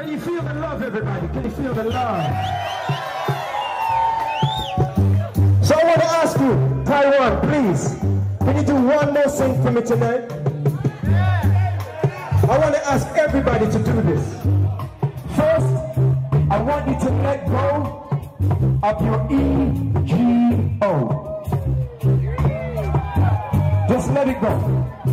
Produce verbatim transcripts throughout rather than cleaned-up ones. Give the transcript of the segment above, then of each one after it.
Can you feel the love, everybody? Can you feel the love? So I want to ask you, Taiwan, please, can you do one more thing for me tonight? I want to ask everybody to do this. First, I want you to let go of your ego. Just let it go.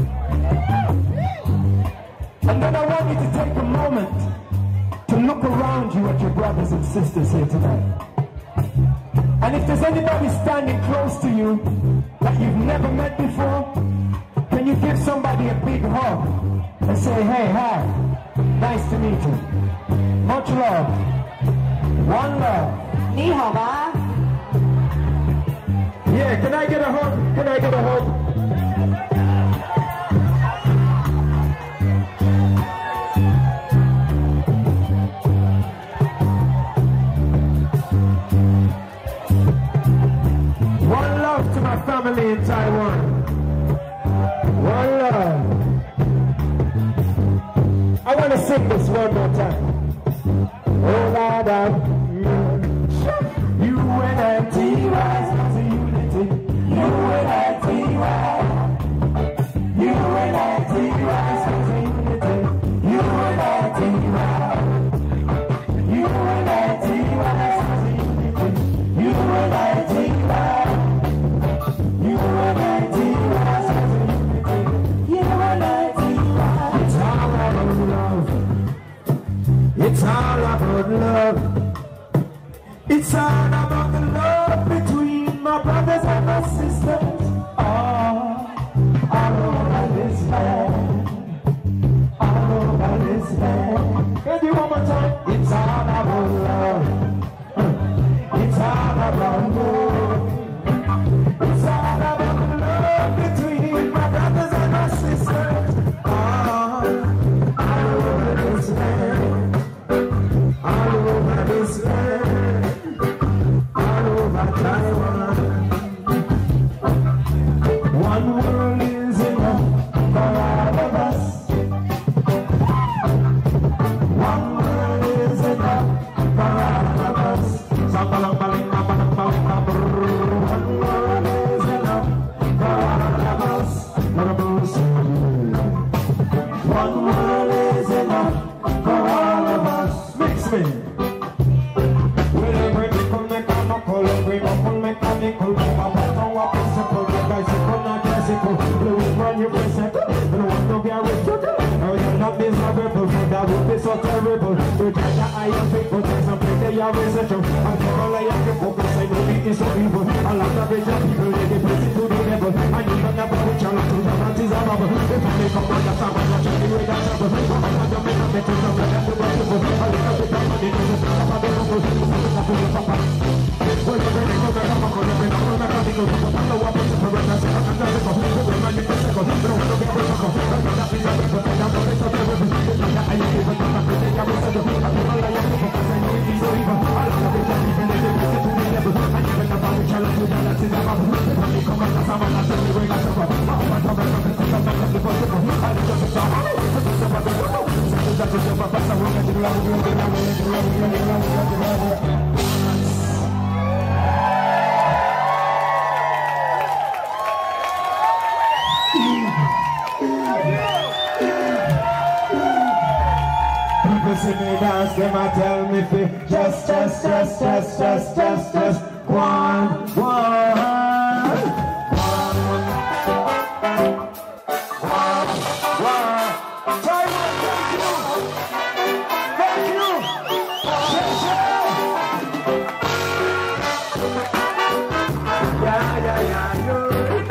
And then I want you to take a moment to look around you at your brothers and sisters here tonight. And if there's anybody standing close to you that you've never met before, can you give somebody a big hug and say, hey, hi, nice to meet you. Much love. One love. Ni hao ba? Yeah, can I get a hug? Can I get a hug? One love to my family in Taiwan. One love. I want to sing this one more time. Oh, Lord, U N I T Y, as a unity. U N I T Y. U N I T Y, as a unity. U N I T Y. U N I T Y, as a unity. U N I T Y. U N I T Y, as a unity. U N I T Y. It's all about love. It's all about love. It's all about the love between my brothers and my sisters. All, all over this land. All over this land. Can I do one more time? It's all about love. It's all about love. It's all about the love between my brothers and my sisters. All, all over this land. All over this land. Taiwan. One world is enough for all of us. One world is enough for all of us. One world is enough for all of us. One world is enough for all of us. Mix me. Mechanical, I'm a principle, bicycle, not classical. Blue run your bicycle, but I want to be a restricted. Oh, you're not miserable, so that would be so terrible. You try to eye your people, take something they are researching. I'm trouble, I have to focus, I know it is so evil. A lot of rich people, they get busy to the level. And you don't have a picture of two diamonds is a bubble. If I make up on the time, I'm not sure you ain't got trouble. I'm not going to make a better job, I'm not going to make a better job. A little bit of money, because it's not about the number. I'm not going to papa. Well, I'm going to go back. I'm going to go back. I'm going to go back. I'm going to go back. I'm going to go back. I'm going to go back. I'm going to go back. See me dance, them a tell me fi just, just, just, just, just, just, just one, one, one, one, one. Taiwan, thank you, thank you, yeah, yeah, yeah, yeah, yeah.